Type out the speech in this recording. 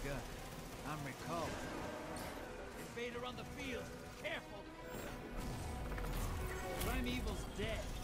gun. I'm recalling. Invader on the field! Careful! Primeval's dead.